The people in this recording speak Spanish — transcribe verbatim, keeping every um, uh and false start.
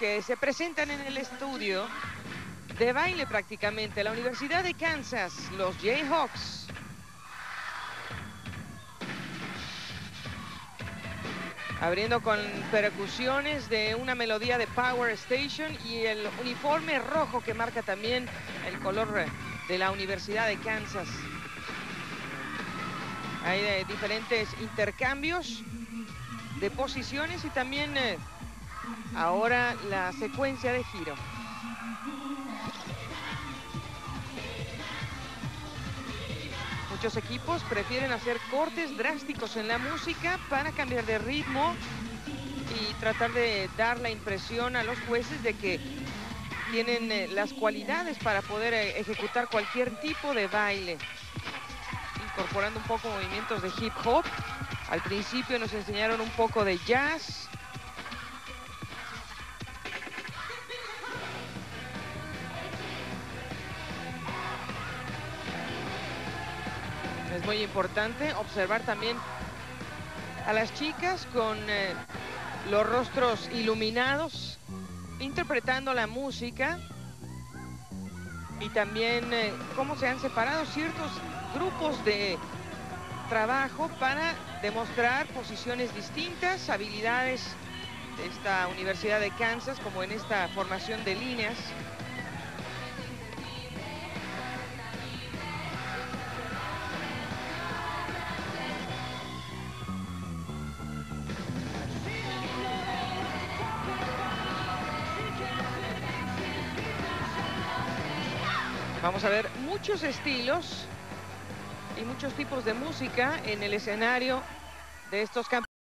que se presentan en el estudio de baile prácticamente, la Universidad de Kansas, los Jayhawks. Abriendo con percusiones de una melodía de Power Station y el uniforme rojo que marca también el color de la Universidad de Kansas. Hay eh, diferentes intercambios de posiciones y también eh, ahora la secuencia de giro. Muchos equipos prefieren hacer cortes drásticos en la música para cambiar de ritmo y tratar de dar la impresión a los jueces de que tienen eh, las cualidades para poder eh, ejecutar cualquier tipo de baile, incorporando un poco movimientos de hip hop. Al principio nos enseñaron un poco de jazz. Es muy importante observar también a las chicas con eh, los rostros iluminados, interpretando la música, y también eh, cómo se han separado ciertos grupos de trabajo para demostrar posiciones distintas, habilidades de esta Universidad de Kansas, como en esta formación de líneas. Vamos a ver muchos estilos y muchos tipos de música en el escenario de estos campeonatos.